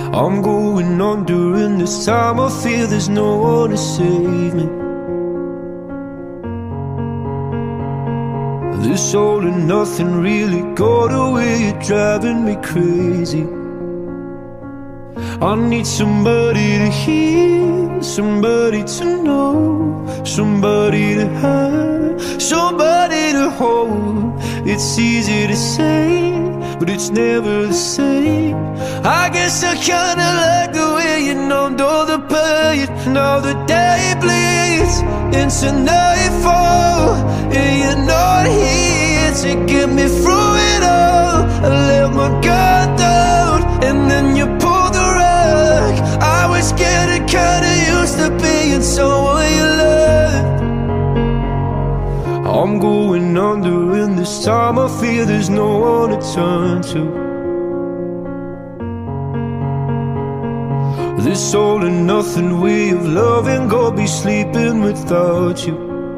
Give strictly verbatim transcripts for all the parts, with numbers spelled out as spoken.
I'm going on during this time. I feel there's no one to save me. This all and nothing really got away, you're driving me crazy. I need somebody to hear, somebody to know, somebody to have, somebody to hold. It's easy to say, but it's never the same. I guess I kinda like the way you numbed all the pain. Now the day bleeds into nightfall, and you're not here to get me through it all. I let my guard down, and then you pulled the rug. I was getting kinda used to being someone you loved. I'm going under, and this time I feel there's no one to turn to. This all and nothing way of loving, go be sleeping without you.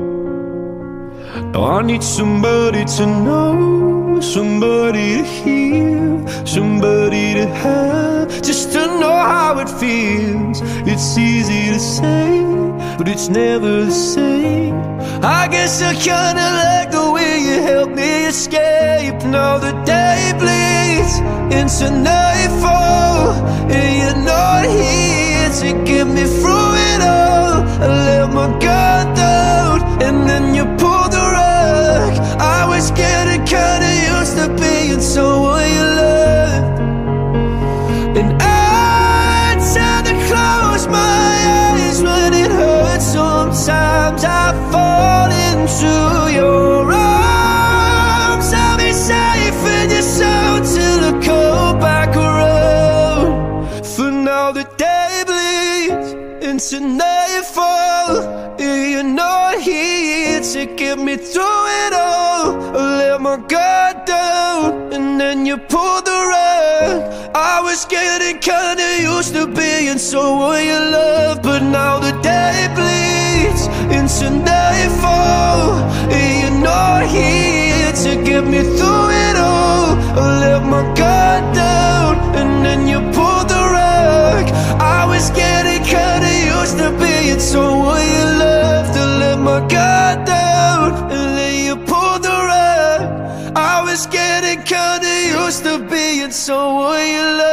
Now I need somebody to know, somebody to hear, somebody to have, just to know how it feels. It's easy to say, but it's never the same. I guess I kinda like the way you helped me escape. Now the day bleeds into nightfall, and you're not here to get me through it all. I let my guard down, and then you pulled the rug. I was getting kinda used to being someone you loved. And I tend to close my eyes when it hurts. Sometimes I fall into your arms. I'll be safe in your soul till I come back around. For now the day bleeds into nightfall, and you're not here to get me through it all. I let my guard down, and then you pulled the rug. I was getting kinda used to being someone you love, but now the day bleeds into nightfall, and you're not here to get me through it all. I let my guard down, and then you pulled the rug. I was getting kinda used to being someone you loved. I let my guard down, and then you pulled the rug. I was getting kinda used to being someone you loved.